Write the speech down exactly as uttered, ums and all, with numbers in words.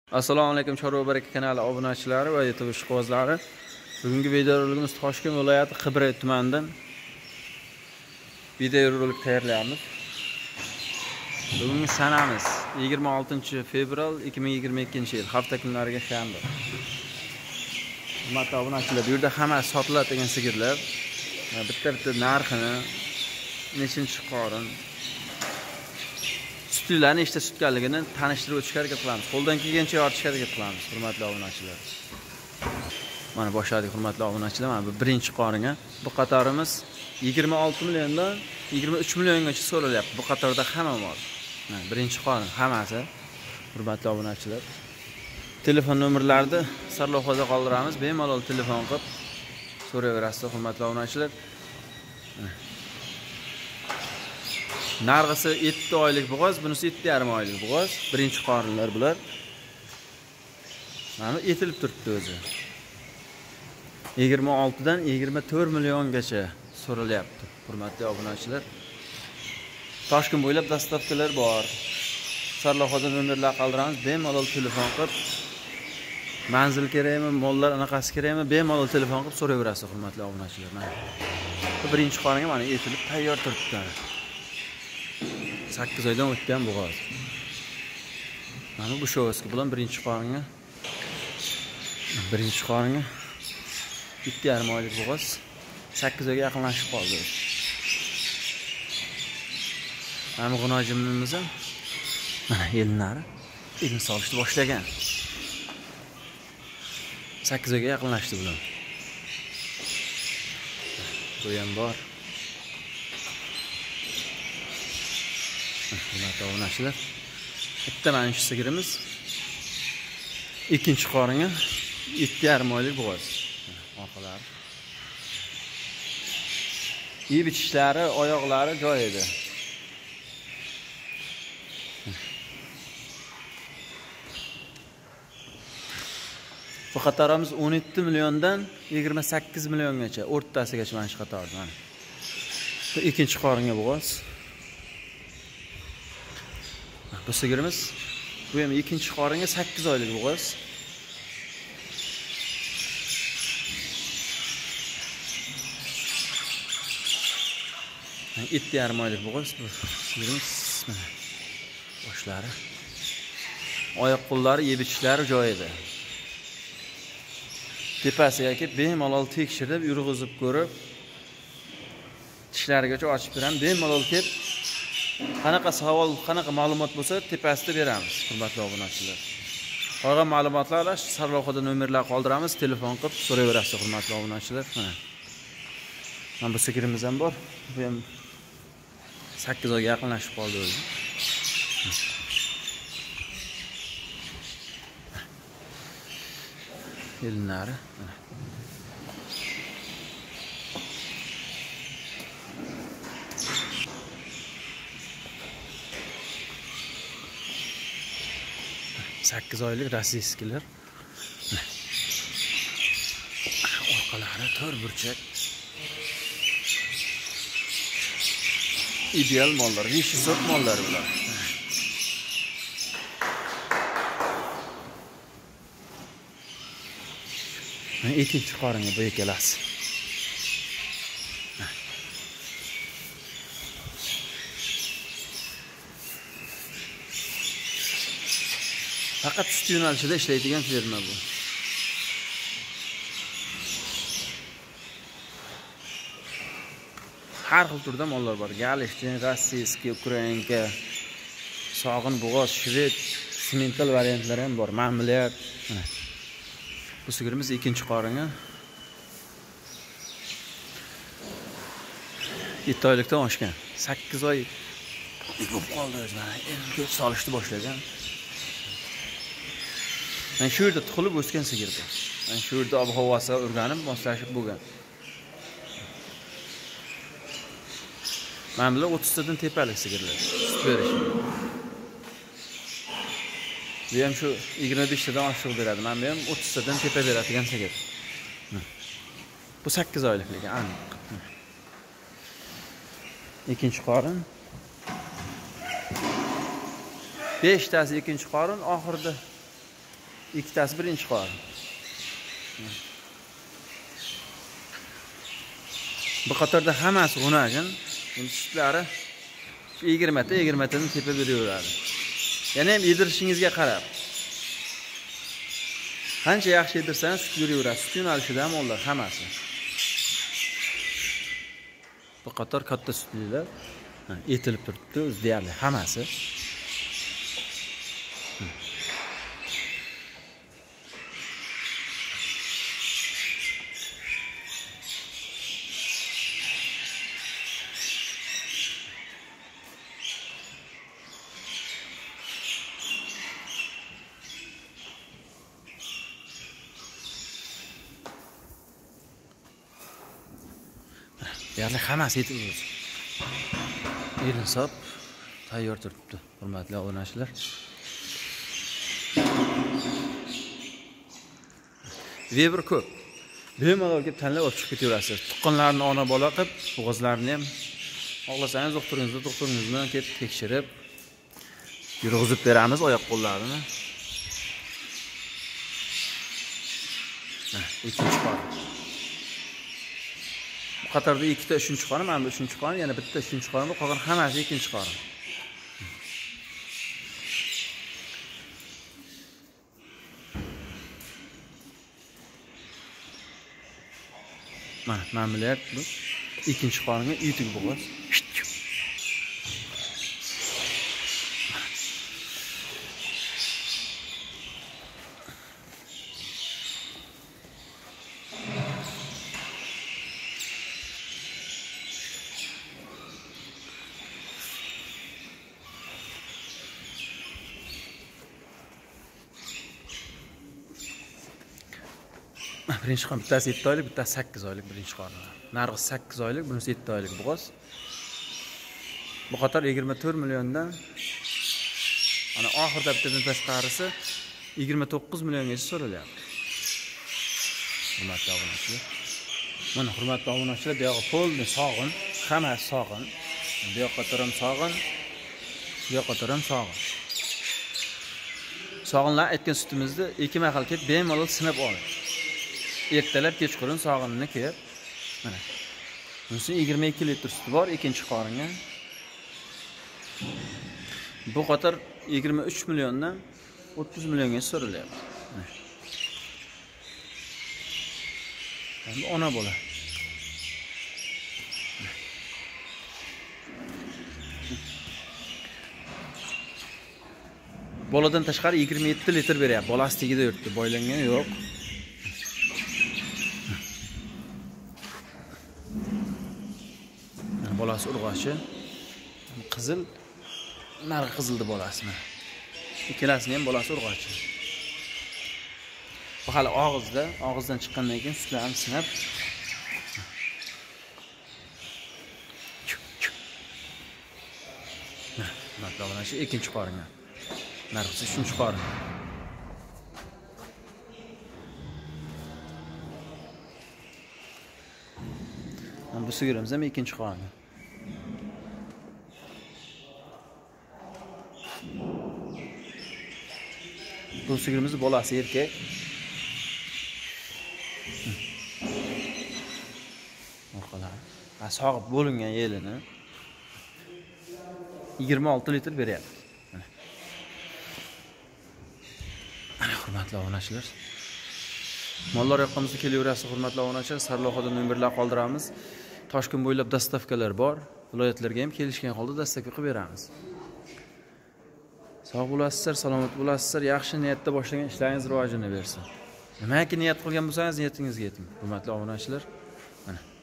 Assalomu alaykum Chorva baraka kanali obunachilari va YouTube ishqibozlari. Bugungi videorolikimiz Toshkent viloyati Qibray tumanidan videorolik tayyorlaymiz. Bugungi sanamiz yigirma oltinchi fevral ikki ming yigirma ikkinchi yil hafta kunlariga shanba. Hurmatli obunachilar, bu yerda hamma sotiladigan sigirlar. Bitta-bitta narxini, nechinchi qorin, sütlarni işte sütganligini tanishtirib o'tishga harakat qilamiz. Qo'ldan kelgancha yoritishga harakat qilamiz, hurmatli obunachilar. Mana boshladik, hurmatli obunachilar. Mana bu birinchi qoringa. Bu qatorimiz yigirma olti milliondan yigirma uch milliongacha so'ralyapti. Bu qatorda hamma bor. Mana birinchi qorin hammasi, hurmatli obunachilar. Telefon nomerlarini sarlavhada qoldiramiz. Bemalol telefon qilib so'rayverasiz, hurmatli obunachilar. Narxisi yetti oylik bo'g'oz, bunisi yetti yarim oylik bo'g'oz. Birinchi qorinlar bular. Mana etilib turibdi o'zi. yigirma olti dan yigirma to'rt milliongacha so'ralyapti, hurmatli obunachilar. Toshkent bo'ylab dastavkalar bor. Sarlavhada nomerlar qoldiramiz, bemalol telefon qilib manzil kerakmi, mollar anaqasi kerakmi, bemalol telefon qilib so'rayverasiz, hurmatli obunachilar. Mana bu birinchi qoringa mana etilib tayyor turibdi. sakkiz oydan o'tgan bo'g'oz. Mana bu sho'ski bilan birinchi qoringa birinchi qoringa yetti yarim oylik bo'g'oz sakkiz oyga yaqinlashib qoldi. Mana bu g'unojimimiz ham mana elinlari elini solishni boshlagan. sakkiz oyga yaqinlashdi bular. Bu ham bor. Hurmatli obunachilar, bitta mana shu sigirimiz ikkinchi qoringa yetti yarim oylik bo'g'oz. Orqalari yeb ichishlari, oyoqlari joyida. Bu qatorimiz o'n yetti milliondan yigirma sakkiz milliongacha, o'rtasigacha mana shu qator. Mana bu ikkinchi qoringa bo'g'oz. Bu sigirimiz bu ham ikkinchi qoringa sakkiz oylik bo'g'oz. yetti yarim oylik bo'g'oz bu sigirimiz. Mana boshlari, oyoq qo'llari, yeb ichishlari joyida. Tepasiga kelib bemalol tekshirib, yurg'izib ko'rib, tishlarigacha ochib beramiz. Bemalol kelib qanaqa savol, qanaqa ma'lumot bo'lsa, tepasida beramiz, hurmatli obunachilar. Qolgan ma'lumotlar sarlavhada nomerlar qoldiramiz, telefon qilib so'rayverasiz, hurmatli obunachilar. Mana mana bu sigirimiz ham bor. Bu ham sakkiz oyga yaqinlashib qoldi o'zi. Elinlari sakkiz oylik rossiyskilar. Orqalari to'rt burchak. Ideal mollar, besh sot mollar bular. Mana ikkinchi qoringa bu ikkalasi. Faqat sut yo'nalishida ishlaydigan ferma bu. Har xil turda mollar bor. Galishtin, rossiyskiy, ukrainka, sog'in bo'g'oz, shved, simental variantlari ham bor. Mamlar. Bu sigirimiz ikkinchi qoringa yetti oylikdan oshgan. sakkiz oy bo'lib qoldi o'zi. Mana endi solishni boshlagan. Men shu yerda tug'ilib o'sgan sigir bu. Men shu yerda ob-havosi o'rganib, moslashib bo'lgan. Mana bular o'ttiz tadan tepalik sigirlar. Sut berish. Bu ham shu yigirma besh tadan oshiq beradi. Mana bu ham o'ttiz tadan tepa beradigan sigir. Bu sakkiz oylik lekin aniq. Ikkinchi qorin. beshtasi ikkinchi qorin, oxirida ikkitasi birinchi qorin. Bu qatorda hammasi g'unajin. Endi sutlari yigirma ta yigirma tadan tepa beraveradi. Yana ham yedirishingizga qarab. Qancha yaxshi yedirsangiz sut beraveradi. Sut yo'nalishida ham ular hammasi. Bu qator katta sutlilar etilib turibdi, o'zi deyarli hammasi. Deyarli hammasi yetib o'zi. Erinsob tayyor turibdi, hurmatli obunachilar. Weber ko'p. Bemalol kelib tanlab olib chiqib ketaverasiz. Tuqqanlarni ona bola qilib, bo'g'izlarini ham xohlasangiz doktoringizni, doktoringiz bilan kelib tekshirib, yurg'izib beramiz oyoq qo'llarini. Ikkinchi qorin. Bu qatorda ikkita uchinchi qorin, mana bu uchinchi qorin, yana bitta uchinchi qorin, bu qolgan hammasi ikkinchi qorin. Mana, mana bular bu ikkinchi qoringa yutuk bo'g'iz. Birinchi qorin bittasi yetti oylik, bittasi sakkiz oylik birinchi qorin. Narxi sakkiz oylik, bunisi yetti oylik bo'g'iz. Bu qator yigirma to'rt milliondan ana oxirida bittadan tashqarisi yigirma to'qqiz milliongacha so'ralyapti. Hurmatli obunachilar. Mana hurmatli obunachilar, bu yoqqa polni sog'in, hammasi sog'in. Bu yoqqa ham sog'in, bu yoqqa ham sog'in. Sog'inlar aytgan sutimizni ikki mahal kelib bemalol sinab oling. Ertalab kechqurun sog'inni kelib, mana. Bunisi yigirma ikki litr suti bor ikkinchi qoringa. Bu qator yigirma uch milliondan o'ttiz millionga so'ralyapti. Endi ona bola. Boladan tashqari yigirma yetti litr beryapti. Bolasi tegida yuribdi, boylangan yo'q. Bolasi urg'ochi. Qizil, narxi qizildi bolasini. Ikkalasini ham bolasi urg'ochi. Bu hali og'izda, og'izdan chiqqandan keyin sutlarni sinab Mana shu ikkinchi qoringa. Narxi uchinchi qorin. Mana bu sigirimiz ham ikkinchi qorin. Bu sigirimiz bolasi erkak. Orqalari. Ha, sog'ib bo'lingan yelini yigirma olti litr beryapti. Mana. Mana hurmatli obunachilar. Mollar yoqqimizda kelaverasiz, hurmatli obunachilar. Sarlavhada nomerlar qoldiramiz. Toshkent bo'ylab dastavkalar bor. Viloyatlarga ham kelishgan holda dastavka qilib beramiz. Sog' bo'lasizlar, salomat bo'lasizlar, yaxshi niyatda boshlagan ishlaringiz rivojini bersin. Nimaki niyat qilgan bo'lsangiz, niyatingizga yeting. Hurmatli obunachilar. Mana